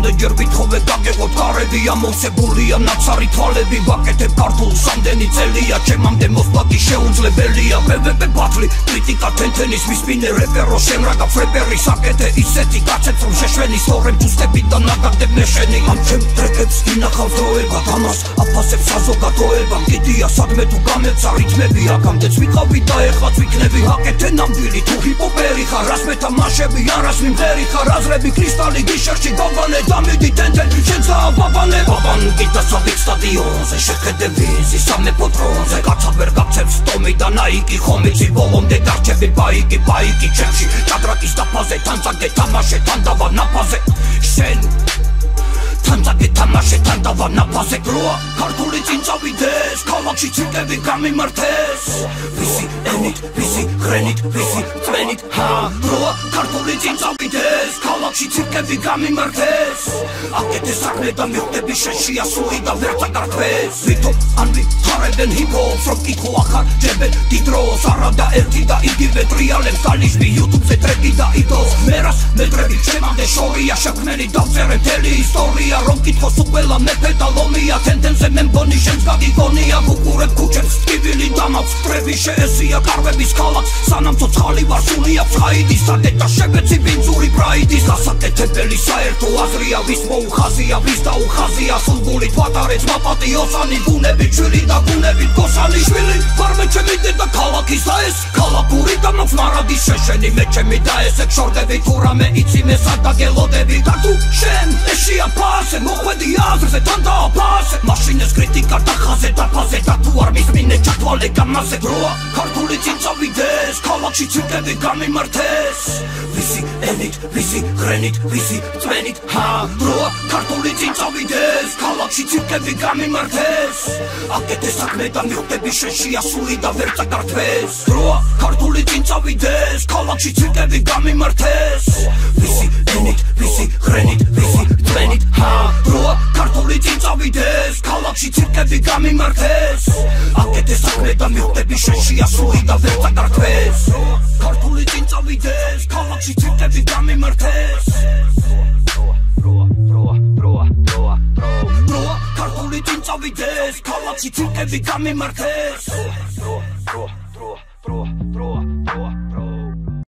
რამდენჯერ ვითხოვე გაგეყოთ გარები ამოვსებულია ნაცარი თვალები ვაკეთებ ქართულ სამდენი წელია ჩემამდე მოსვლა კი შეუძლებელია პვპ ბათლი კრიტიკა თენთენის მისმინე რეპერო შენ რა გაფრეპერი საკეთე ისეთი კაცებს რომ შეშვენი სწორებ ჯუსტებიდან ნაგადებ მეშენი ამ ჩემ ტრეკებს ინახავს დროება ამას აფასებს საზოგადოება კიდია სადმე თუ გამეცა რითმები აქამდეც ვიყავი და ეხლაც ვიქნები აკეთე ნამდვილი თუ ჰიპოპერი ხარ რას მეთამაშები ან რას მიმღერი ხარ აზრები კრისტალი გიშერში გავანე დამიდი თენთენ შენ წააბაბანე ბაბან გიტასავიქ სტადიონზე შეხედე ვიზი სამეფო თრონზე კაცა ვერ გაქცევს ტომი და ნაიკი ხომიცი ბოლომდე დარჩები ბაიკი ჩემში ჭადრაკის დაფაზე თან წაგე თამაშე თან დავა ნაფაზე შენ თან წაგე თამაშე თან დავა ნაფაზე გროა ქართული წინ წავიდეს ქალაქში ცირკები გამიმართეს ვისი ენით ვისი ხრენით ვისი წვენით გროა ქართული წინ წავიდეს ქალაქში ცირკები გამიმართეს აკეთე საქმე და მივხვდები შენში ასული და ვერ წაგართვეს ვითო ან ვითარებენ ჰიპ-ჰოპს რომ კითხო ახარ ჯებენ დიდ დროს არა და ერთი და იგივე ტრიალებს გალიშბი იუთუბზე ტრეკი და იდოს მერას მეტრები ჩემამდე შორია შექმნელი დავწერე მთელი ისტორია რომ კითხოს უყველა მეფე და ლომია თენთენზე მე მგონი შენს გაგიგონია ვუყურებ ქუჩებს ტკივილი დამავს ტრები შეესია კარვების ქალაქს სანამ ცოცხალი ვარ სული აქვს ხაიდის სადედა შებეცი ბინძური ბრაიდის გასაკეთებელი საერთო აზრია ვის მოუხაზია ვის დაუხაზია სულგული თვატარեց მაპატიოსანი გუნები ჩვილი და გუნები გოსანი შვილი ვარმე ჩემი დედა ქალაქის და ეს ქალაქური და მაქვს მარადის შეშენი მე ჩემი და ესე გშორდები თუ რამე იცი მე სად დაგელოდები და თუ შენ ეშია ფასე მოხვედი აზრზე თან დააფასე მაშინეს კრიტიკა და ხაზე დაფაზე და თუ არ მისმინე ჩათვალე გამაზე გროა ქართული წინ წავიდეს ქალაქში ცირკები გამიმართეს ვისი ენით ვისი ხრენით ვისი წვენით გროა ქართული წინ წავიდეს ქალაქში ცირკები გამიმართეს აკეთე საქმე და მივხვდები შენში ასული და ვერ წაგართვეს გროა ქართული წინ წავიდეს ქალაქში ცირკები გამიმართეს ვისი ენით ვისი ხრენით ვისი წვენით გროა ქართული წინ წავიდეს ქალაქში ცირკები გამიმართეს აკეთე საქმე და მივხვდები შენში ასული და ვერ წაგართვეს ქართული წინ წავიდეს ქალაქში ცირკები გამიმართეს ქართული წინ წავიდეს ქალაქში ცირკები გამიმართეს